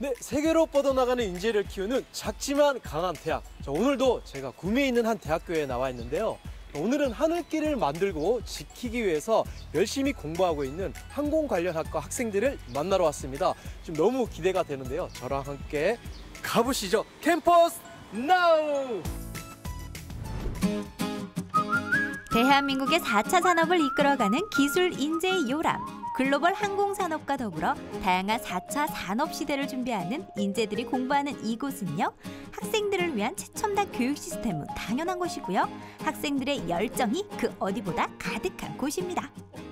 네, 세계로 뻗어나가는 인재를 키우는 작지만 강한 대학. 자, 오늘도 제가 구미에 있는 한 대학교에 나와 있는데요. 오늘은 하늘길을 만들고 지키기 위해서 열심히 공부하고 있는 항공 관련 학과 학생들을 만나러 왔습니다. 지금 너무 기대가 되는데요. 저랑 함께 가보시죠. 캠퍼스 나우! 대한민국의 4차 산업을 이끌어가는 기술 인재의 요람. 글로벌 항공산업과 더불어 다양한 4차 산업 시대를 준비하는 인재들이 공부하는 이곳은요. 학생들을 위한 최첨단 교육 시스템은 당연한 곳이고요. 학생들의 열정이 그 어디보다 가득한 곳입니다.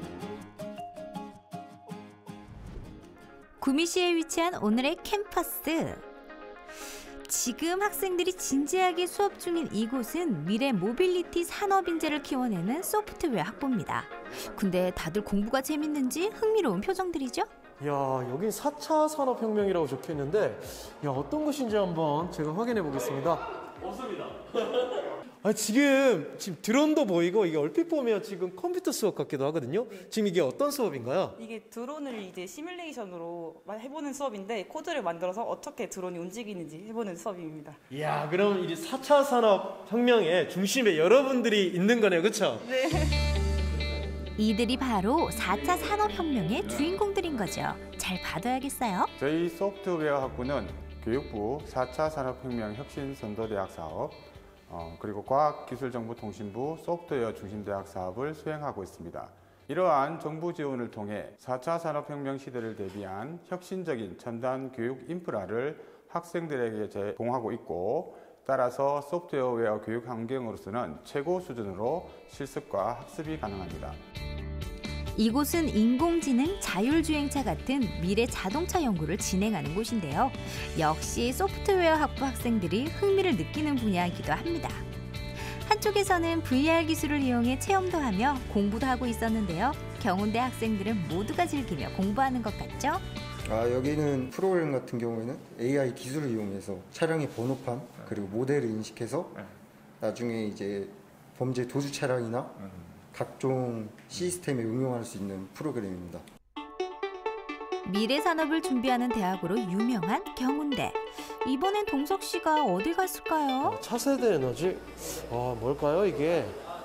구미시에 위치한 오늘의 캠퍼스. 지금 학생들이 진지하게 수업 중인 이곳은 미래 모빌리티 산업 인재를 키워내는 소프트웨어 학부입니다. 근데 다들 공부가 재밌는지 흥미로운 표정들이죠? 야, 여긴 4차 산업혁명이라고 적혀있는데 어떤 것인지 한번 제가 확인해 보겠습니다. 없습니다. 지금 드론도 보이고 이게 얼핏 보면 지금 컴퓨터 수업 같기도 하거든요. 지금 이게 어떤 수업인가요? 이게 드론을 이제 시뮬레이션으로 해보는 수업인데 코드를 만들어서 어떻게 드론이 움직이는지 해보는 수업입니다. 이야, 그럼 이제 4차 산업혁명의 중심에 여러분들이 있는 거네요, 그렇죠? 네. 이들이 바로 4차 산업혁명의 주인공들인 거죠. 잘 봐둬야겠어요. 저희 소프트웨어 학부는 교육부 4차 산업혁명 혁신선도대학 사업, 그리고 과학기술정보통신부 소프트웨어 중심대학 사업을 수행하고 있습니다. 이러한 정부 지원을 통해 4차 산업혁명 시대를 대비한 혁신적인 첨단 교육 인프라를 학생들에게 제공하고 있고, 따라서 소프트웨어 교육 환경으로서는 최고 수준으로 실습과 학습이 가능합니다. 이곳은 인공지능, 자율주행차 같은 미래 자동차 연구를 진행하는 곳인데요. 역시 소프트웨어 학부 학생들이 흥미를 느끼는 분야이기도 합니다. 한쪽에서는 VR 기술을 이용해 체험도 하며 공부도 하고 있었는데요. 경운대 학생들은 모두가 즐기며 공부하는 것 같죠? 여기는 프로그램 같은 경우에는 AI 기술을 이용해서 차량의 번호판 그리고 모델을 인식해서 나중에 이제 범죄 도주 차량이나 각종 시스템에 응용할 수 있는 프로그램입니다. 미래 산업을 준비하는 대학으로 유명한 경운대. 이번엔 동석 씨가 어디 갔을까요? 차세대 에너지? 뭘까요 이게?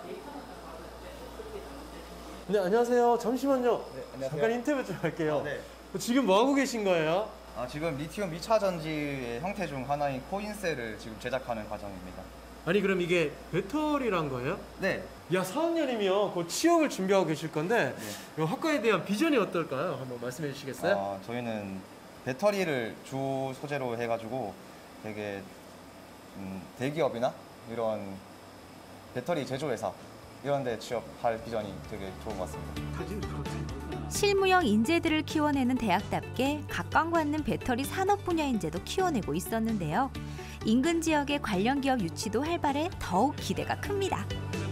네, 안녕하세요. 잠시만요. 네, 안녕하세요. 잠깐 인터뷰 좀 할게요. 네. 지금 뭐 하고 계신 거예요? 지금 리튬 2차 전지의 형태 중 하나인 코인셀을 지금 제작하는 과정입니다. 아니, 그럼 이게 배터리란 거예요? 네. 야, 4학년이면 곧 취업을 준비하고 계실 건데 이 학과에 대한 비전이 어떨까요? 한번 말씀해 주시겠어요? 저희는 배터리를 주 소재로 해가지고 되게 대기업이나 이런 배터리 제조회사 이런 데 취업할 비전이 되게 좋은 것 같습니다. 실무형 인재들을 키워내는 대학답게 각광받는 배터리 산업 분야 인재도 키워내고 있었는데요. 인근 지역의 관련 기업 유치도 활발해 더욱 기대가 큽니다.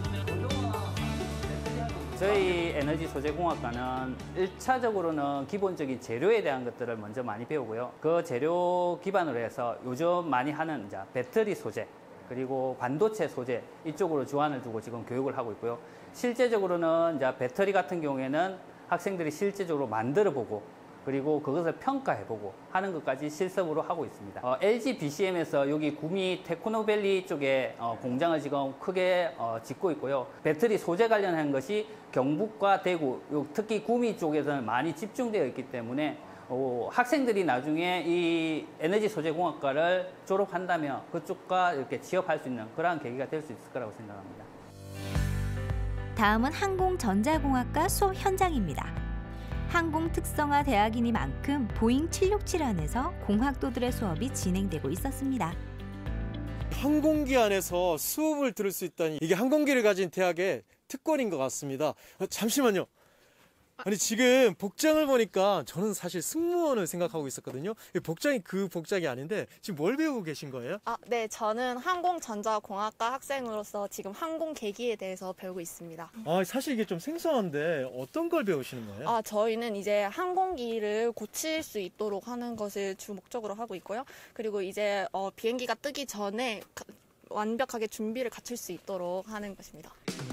저희 에너지 소재공학과는 1차적으로는 기본적인 재료에 대한 것들을 먼저 많이 배우고요. 그 재료 기반으로 해서 요즘 많이 하는 이제 배터리 소재, 그리고 반도체 소재 이쪽으로 주안을 두고 지금 교육을 하고 있고요. 실제적으로는 이제 배터리 같은 경우에는 학생들이 실제적으로 만들어보고 그리고 그것을 평가해보고 하는 것까지 실습으로 하고 있습니다. LG BCM에서 여기 구미 테크노밸리 쪽에 공장을 지금 크게 짓고 있고요. 배터리 소재 관련한 것이 경북과 대구, 특히 구미 쪽에서는 많이 집중되어 있기 때문에 학생들이 나중에 이 에너지 소재공학과를 졸업한다면 그쪽과 이렇게 취업할 수 있는 그러한 계기가 될 수 있을 거라고 생각합니다. 다음은 항공전자공학과 수업 현장입니다. 항공 특성화 대학이니만큼 보잉 767 안에서 공학도들의 수업이 진행되고 있었습니다. 항공기 안에서 수업을 들을 수 있다니 이게 항공기를 가진 대학의 특권인 것 같습니다. 잠시만요. 아니, 지금 복장을 보니까 저는 사실 승무원을 생각하고 있었거든요. 복장이 그 복장이 아닌데 지금 뭘 배우고 계신 거예요? 네, 저는 항공전자공학과 학생으로서 지금 항공계기에 대해서 배우고 있습니다. 사실 이게 좀 생소한데 어떤 걸 배우시는 거예요? 저희는 이제 항공기를 고칠 수 있도록 하는 것을 주 목적으로 하고 있고요. 그리고 이제 비행기가 뜨기 전에 완벽하게 준비를 갖출 수 있도록 하는 것입니다.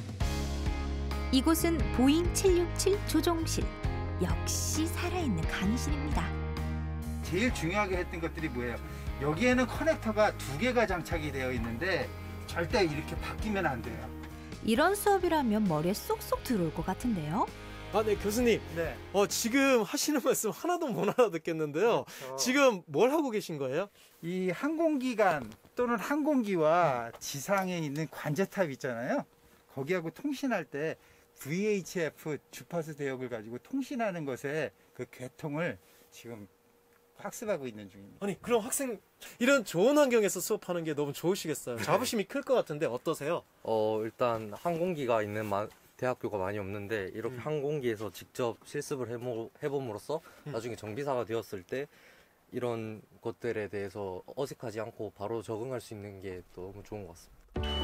이곳은 보잉 767 조종실. 역시 살아있는 강의실입니다. 제일 중요하게 했던 것들이 뭐예요? 여기에는 커넥터가 2개가 장착이 되어 있는데 절대 이렇게 바뀌면 안 돼요. 이런 수업이라면 머리에 쏙쏙 들어올 것 같은데요. 아, 네, 교수님. 네. 지금 하시는 말씀 하나도 못 알아듣겠는데요. 그렇죠. 지금 뭘 하고 계신 거예요? 이 항공기관 또는 항공기와 지상에 있는 관제탑 있잖아요. 거기하고 통신할 때 VHF 주파수 대역을 가지고 통신하는 것에 그 계통을 지금 학습하고 있는 중입니다. 아니, 그럼 학생, 이런 좋은 환경에서 수업하는 게 너무 좋으시겠어요. 자부심이 클 것 같은데 어떠세요? 일단 항공기가 있는 대학교가 많이 없는데 이렇게 항공기에서 직접 실습을 해봄으로써 나중에 정비사가 되었을 때 이런 것들에 대해서 어색하지 않고 바로 적응할 수 있는 게 너무 좋은 것 같습니다.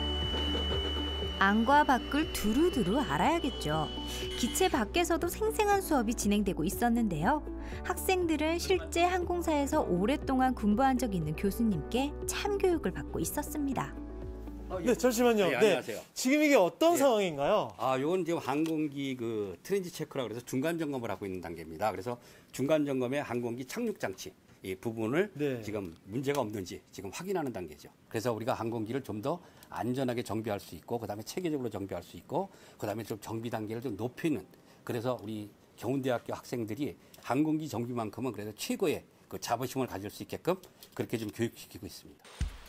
안과 밖을 두루두루 알아야겠죠. 기체 밖에서도 생생한 수업이 진행되고 있었는데요. 학생들은 실제 항공사에서 오랫동안 공부한 적 있는 교수님께 참교육을 받고 있었습니다. 네, 잠시만요. 네, 안녕하세요. 지금 이게 어떤 상황인가요? 요건 지금 항공기 그 트렌지 체크라고 그래서 중간 점검을 하고 있는 단계입니다. 그래서 중간 점검에 항공기 착륙 장치 이 부분을 지금 문제가 없는지 지금 확인하는 단계죠. 그래서 우리가 항공기를 좀 더 안전하게 정비할 수 있고 그다음에 체계적으로 정비할 수 있고 그다음에 좀 정비 단계를 좀 높이는 그래서 우리 경운대학교 학생들이 항공기 정비만큼은 그래도 최고의 그 자부심을 가질 수 있게끔 그렇게 좀 교육시키고 있습니다.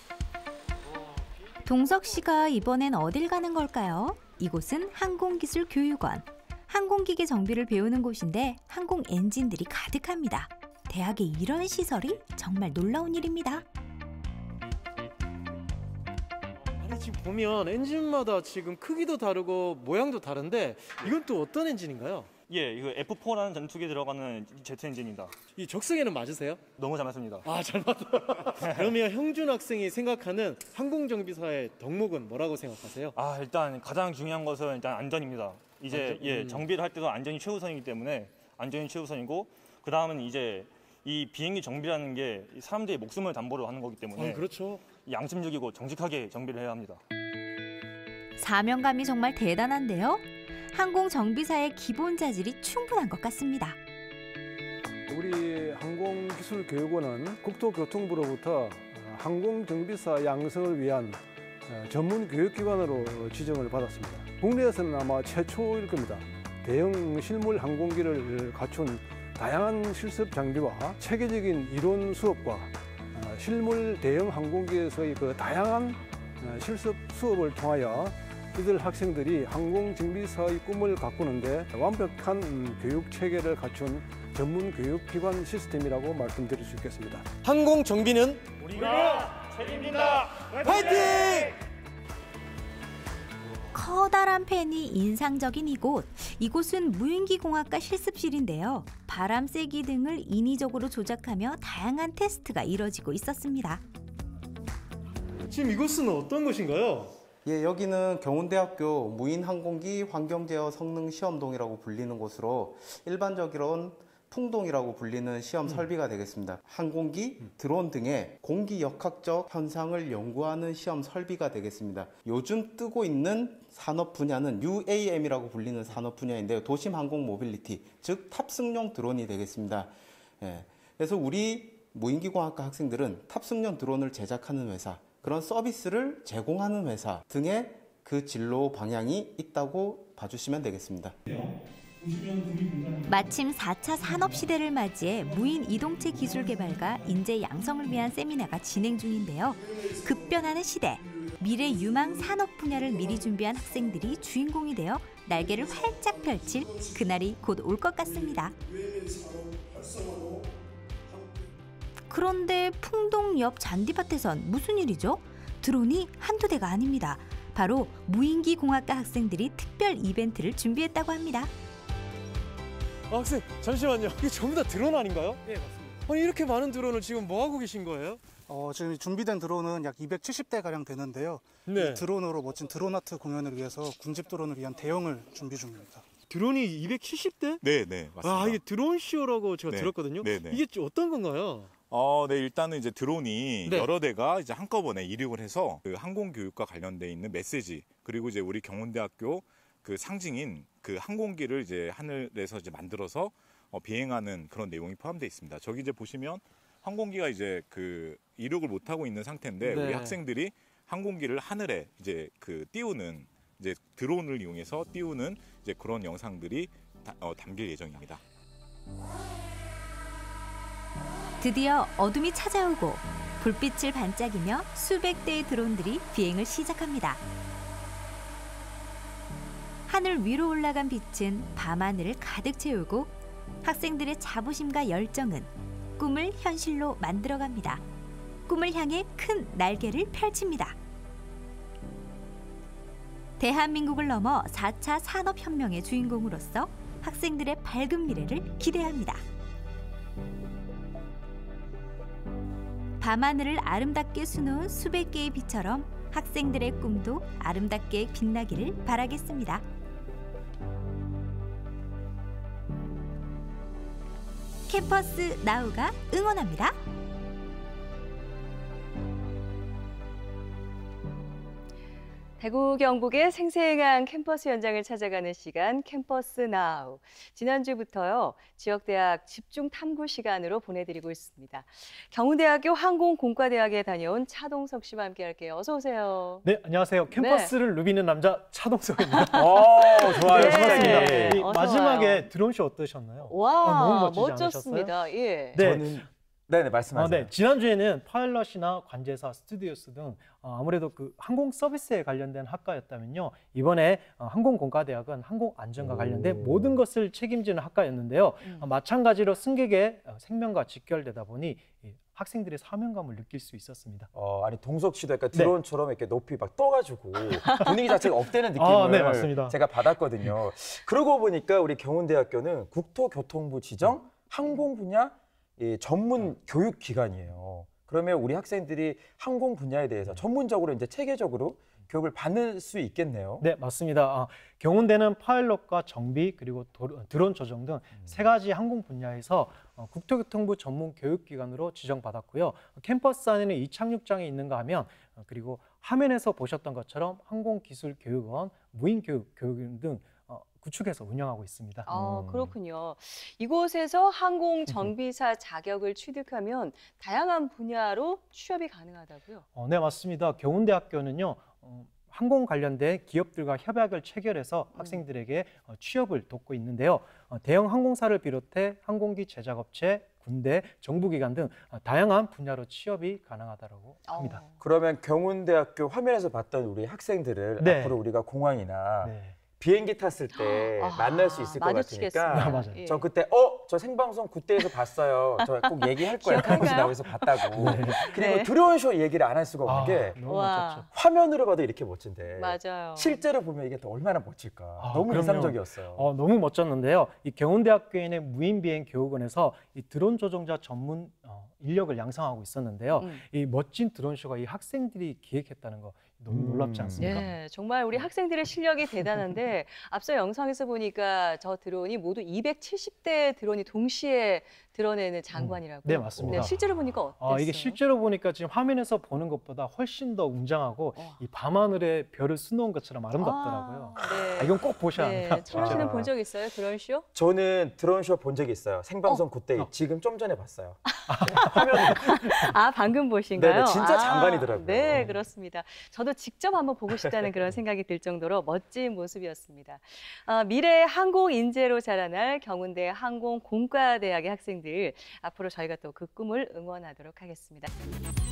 동석 씨가 이번엔 어딜 가는 걸까요? 이곳은 항공기술교육원. 항공기계 정비를 배우는 곳인데 항공 엔진들이 가득합니다. 대학에 이런 시설이 정말 놀라운 일입니다. 아니, 지금 보면 엔진마다 지금 크기도 다르고 모양도 다른데 이건 또 어떤 엔진인가요? 예, 이거 F4라는 전투기에 들어가는 제트 엔진입니다. 이 적성에는 맞으세요? 너무 잘 맞습니다. 아, 잘 맞다. 그러면 형준 학생이 생각하는 항공정비사의 덕목은 뭐라고 생각하세요? 일단 가장 중요한 것은 일단 안전입니다. 이제 정비를 할 때도 안전이 최우선이기 때문에 안전이 최우선이고 그 다음은 이제 이 비행기 정비라는 게 사람들의 목숨을 담보로 하는 거기 때문에 그렇죠. 양심적이고 정직하게 정비를 해야 합니다. 사명감이 정말 대단한데요. 항공정비사의 기본 자질이 충분한 것 같습니다. 우리 항공기술교육원은 국토교통부로부터 항공정비사 양성을 위한 전문 교육기관으로 지정을 받았습니다. 국내에서는 아마 최초일 겁니다. 대형 실물 항공기를 갖춘 다양한 실습 장비와 체계적인 이론 수업과 실물 대형 항공기에서의 그 다양한 실습 수업을 통하여 이들 학생들이 항공정비사의 꿈을 가꾸는데 완벽한 교육 체계를 갖춘 전문 교육기관 시스템이라고 말씀드릴 수 있겠습니다. 항공정비는 우리가 책임진다. 파이팅! 커다란 팬이 인상적인 이곳은 무인기공학과 실습실인데요. 바람 세기 등을 인위적으로 조작하며 다양한 테스트가 이뤄지고 있었습니다. 지금 이곳은 어떤 곳인가요? 예, 여기는 경운대학교 무인항공기 환경제어 성능 시험동이라고 불리는 곳으로 일반적으로는 풍동이라고 불리는 시험 설비가 되겠습니다. 항공기, 드론 등의 공기 역학적 현상을 연구하는 시험 설비가 되겠습니다. 요즘 뜨고 있는 산업 분야는 UAM이라고 불리는 산업 분야인데요. 도심 항공 모빌리티, 즉 탑승용 드론이 되겠습니다. 예, 그래서 우리 무인기공학과 학생들은 탑승용 드론을 제작하는 회사, 그런 서비스를 제공하는 회사 등의 그 진로 방향이 있다고 봐주시면 되겠습니다. 마침 4차 산업시대를 맞이해 무인 이동체 기술 개발과 인재 양성을 위한 세미나가 진행 중인데요. 급변하는 시대, 미래 유망 산업 분야를 미리 준비한 학생들이 주인공이 되어 날개를 활짝 펼칠 그날이 곧 올 것 같습니다. 그런데 풍동 옆 잔디밭에선 무슨 일이죠? 드론이 한두 대가 아닙니다. 바로 무인기공학과 학생들이 특별 이벤트를 준비했다고 합니다. 학생, 잠시만요. 이게 전부 다 드론 아닌가요? 네, 맞습니다. 아니, 이렇게 많은 드론을 지금 뭐 하고 계신 거예요? 지금 준비된 드론은 약 270대 가량 되는데요. 네. 이 드론으로 멋진 드론 아트 공연을 위해서 군집 드론을 위한 대형을 준비 중입니다. 드론이 270대? 네, 맞습니다. 이게 드론 쇼라고 제가 들었거든요. 네. 이게 어떤 건가요? 네, 일단은 이제 드론이 여러 대가 이제 한꺼번에 이륙을 해서 그 항공 교육과 관련돼 있는 메시지, 그리고 이제 우리 경운대학교 그 상징인 그 항공기를 이제 하늘에서 이제 만들어서 비행하는 그런 내용이 포함되어 있습니다. 저기 이제 보시면 항공기가 이제 그 이륙을 못 하고 있는 상태인데 네. 우리 학생들이 항공기를 하늘에 이제 그 띄우는 이제 드론을 이용해서 띄우는 이제 그런 영상들이 담길 예정입니다. 드디어 어둠이 찾아오고 불빛을 반짝이며 수백 대의 드론들이 비행을 시작합니다. 하늘 위로 올라간 빛은 밤하늘을 가득 채우고 학생들의 자부심과 열정은 꿈을 현실로 만들어갑니다. 꿈을 향해 큰 날개를 펼칩니다. 대한민국을 넘어 4차 산업혁명의 주인공으로서 학생들의 밝은 미래를 기대합니다. 밤하늘을 아름답게 수놓은 수백 개의 빛처럼 학생들의 꿈도 아름답게 빛나기를 바라겠습니다. 캠퍼스 나우가 응원합니다. 대구 경북의 생생한 캠퍼스 현장을 찾아가는 시간 캠퍼스 나우. 지난주부터요. 지역대학 집중 탐구 시간으로 보내드리고 있습니다. 경운대학교 항공공과대학에 다녀온 차동석 씨와 함께 할게요. 어서 오세요. 네, 안녕하세요. 캠퍼스를 누비는 남자 차동석입니다. 좋아요. 네, 반갑습니다. 이 마지막에 드론쇼 어떠셨나요? 와, 너무 멋지지 멋졌습니다. 않으셨어요? 예. 네. 네네, 말씀하세요. 네, 지난주에는 파일럿이나 관제사, 스튜디오스 등 아무래도 그 항공 서비스에 관련된 학과였다면요. 이번에 항공공과대학은 항공안전과 관련된 모든 것을 책임지는 학과였는데요. 마찬가지로 승객의 생명과 직결되다 보니 학생들의 사명감을 느낄 수 있었습니다. 아니 동석 씨도 약간 드론처럼 이렇게 높이 막 떠가지고 분위기 자체가 업되는 느낌을 네, 맞습니다. 제가 받았거든요. 그러고 보니까 우리 경운대학교는 국토교통부 지정 항공 분야 전문 교육 기관이에요. 그러면 우리 학생들이 항공 분야에 대해서 전문적으로 이제 체계적으로 교육을 받을 수 있겠네요. 네, 맞습니다. 경운대는 파일럿과 정비 그리고 드론 조정 등 세 가지 항공 분야에서 국토교통부 전문 교육기관으로 지정받았고요. 캠퍼스 안에는 이 착륙장이 있는가 하면 그리고 화면에서 보셨던 것처럼 항공기술교육원, 무인교육교육원 등 구축해서 운영하고 있습니다. 그렇군요. 이곳에서 항공 정비사 자격을 취득하면 다양한 분야로 취업이 가능하다고요? 네, 맞습니다. 경운대학교는요. 항공 관련된 기업들과 협약을 체결해서 학생들에게 취업을 돕고 있는데요. 대형 항공사를 비롯해 항공기 제작업체, 군대, 정부기관 등 다양한 분야로 취업이 가능하다고 합니다. 그러면 경운대학교 화면에서 봤던 우리 학생들을 앞으로 우리가 공항이나 비행기 탔을 때 만날 수 있을 것 같으니까 저 그때 저 생방송 그때에서 봤어요. 저 꼭 얘기할 거예요. 캠퍼스 나와서 봤다고. 그리고 드론쇼 얘기를 안 할 수가 없는 게 너무 멋졌죠. 화면으로 봐도 이렇게 멋진데 맞아요. 실제로 보면 이게 또 얼마나 멋질까. 너무 인상적이었어요. 너무 멋졌는데요. 이 경운대학교에 있는 무인비행교육원에서 이 드론 조종자 전문 인력을 양성하고 있었는데요. 이 멋진 드론쇼가 이 학생들이 기획했다는 거 너무 놀랍지 않습니까? 네, 정말 우리 학생들의 실력이 대단한데 앞서 영상에서 보니까 저 드론이 모두 270대의 드론이 동시에 드러내는 장관이라고요? 네, 맞습니다. 네, 실제로 보니까 어땠어요? 이게 실제로 보니까 지금 화면에서 보는 것보다 훨씬 더 웅장하고 이 밤하늘에 별을 수놓은 것처럼 아름답더라고요. 네. 이건 꼭 보셔야 합니다. 천원 씨는 본 적 있어요? 드론쇼? 저는 드론쇼 본 적이 있어요. 생방송 그때 지금 좀 전에 봤어요. 방금 보신가요? 네네, 진짜 장관이더라고요. 네, 그렇습니다. 저도 직접 한번 보고 싶다는 그런 생각이 들 정도로 멋진 모습이었습니다. 미래 항공 인재로 자라날 경운대 항공공과대학의 학생들 앞으로 저희가 또 그 꿈을 응원하도록 하겠습니다.